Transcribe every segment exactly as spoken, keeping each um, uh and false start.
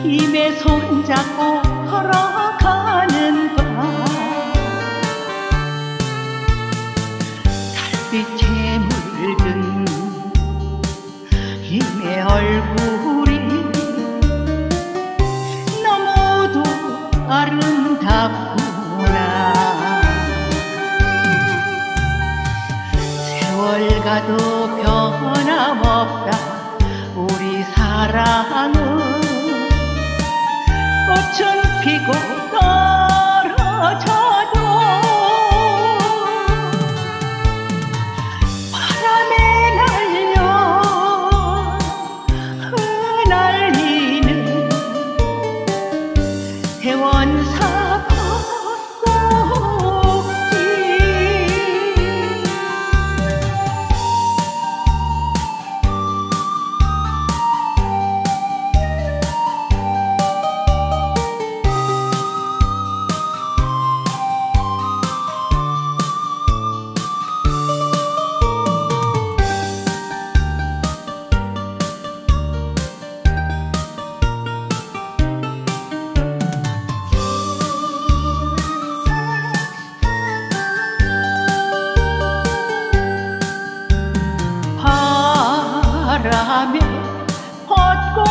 힘에 손잡고 걸어가는 밤 달빛에 물든 힘의 얼굴이 너무도 아름답구나. 세월 가도 변함없다 우리 사랑은. 꽃은 피고 떨어져도 바람에 날려 흩날리는 대원사 바람에 벚꽃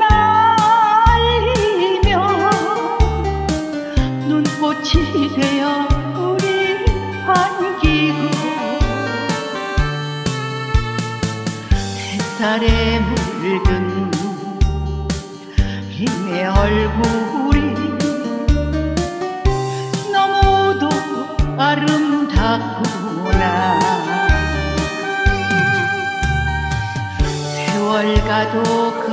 날리며 눈꽃이 되어 우리 반기고 햇살에 물든 힘의 얼굴이 너무도 아름답구나. 세월 가도